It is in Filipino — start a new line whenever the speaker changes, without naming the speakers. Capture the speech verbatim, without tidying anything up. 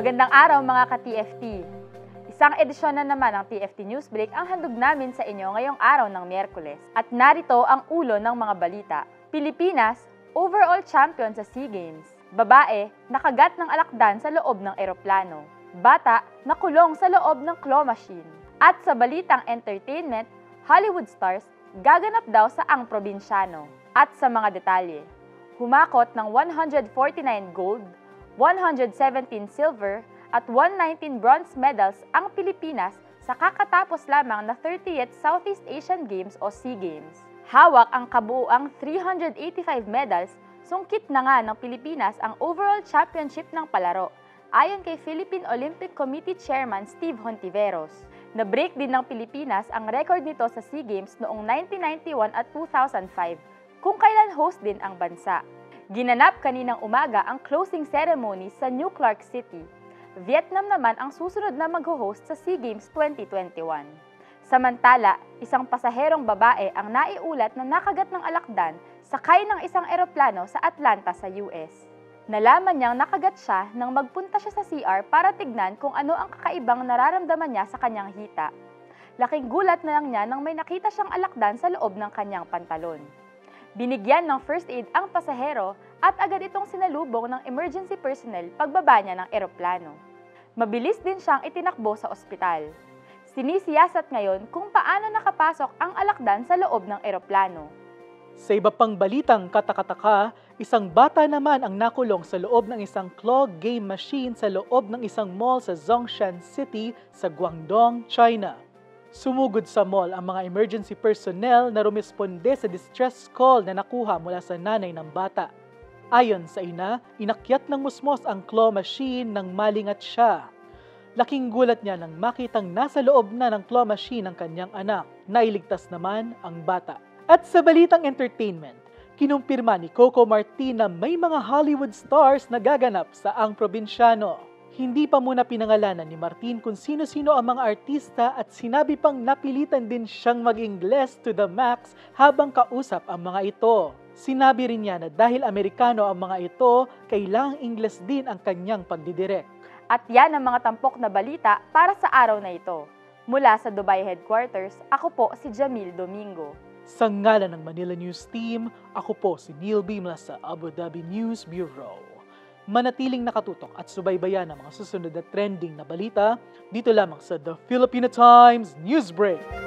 Magandang araw mga ka-T F T! Isang edisyon na naman ng T F T Newsbreak ang handog namin sa inyo ngayong araw ng Miyerkules. At narito ang ulo ng mga balita. Pilipinas, overall champion sa SEA Games. Babae, nakagat ng alakdan sa loob ng eroplano. Bata, nakulong sa loob ng claw machine. At sa balitang entertainment, Hollywood stars, gaganap daw sa Ang Probinsyano. At sa mga detalye, humakot ng one hundred forty-nine gold, one hundred seventeen silver, at one hundred nineteen bronze medals ang Pilipinas sa kakatapos lamang na thirtieth Southeast Asian Games o SEA Games. Hawak ang kabuuang three hundred eighty-five medals, sungkit na nga ng Pilipinas ang overall championship ng palaro, ayon kay Philippine Olympic Committee Chairman Steve Hontiveros. Na-break din ng Pilipinas ang record nito sa SEA Games noong nineteen ninety-one at two thousand five, kung kailan host din ang bansa. Ginanap kaninang umaga ang closing ceremony sa New Clark City. Vietnam naman ang susunod na mag-host sa SEA Games twenty twenty-one. Samantala, isang pasaherong babae ang naiulat na nakagat ng alakdan sakay ng isang eroplano sa Atlanta sa U S. Nalaman niyang nakagat siya nang magpunta siya sa C R para tignan kung ano ang kakaibang nararamdaman niya sa kanyang hita. Laking gulat na lang niya nang may nakita siyang alakdan sa loob ng kanyang pantalon. Binigyan ng first aid ang pasahero at agad itong sinalubong ng emergency personnel pagbaba niya ng eroplano. Mabilis din siyang itinakbo sa ospital. Sinisiyasat ngayon kung paano nakapasok ang alakdan sa loob ng eroplano.
Sa iba pang balitang katakataka, isang bata naman ang nakulong sa loob ng isang claw game machine sa loob ng isang mall sa Zhongshan City sa Guangdong, China. Sumugod sa mall ang mga emergency personnel na rumisponde sa distress call na nakuha mula sa nanay ng bata. Ayon sa ina, inakyat ng musmos ang claw machine nang malingat siya. Laking gulat niya nang makitang nasa loob na ng claw machine ang kanyang anak. Nailigtas naman ang bata. At sa balitang entertainment, kinumpirma ni Coco Martin na may mga Hollywood stars na gaganap sa Ang Probinsyano. Hindi pa muna pinangalanan ni Martin kung sino-sino ang mga artista at sinabi pang napilitan din siyang mag-Ingles to the max habang kausap ang mga ito. Sinabi rin niya na dahil Amerikano ang mga ito, kailangang Ingles din ang kanyang pagdidirect.
At yan ang mga tampok na balita para sa araw na ito. Mula sa Dubai Headquarters, ako po si Jamil Domingo.
Sa ngalan ng Manila News Team, ako po si Neil Bimla sa Abu Dhabi News Bureau. Manatiling nakatutok at subaybayan ang mga susunod na trending na balita dito lamang sa The Filipino Times Newsbreak.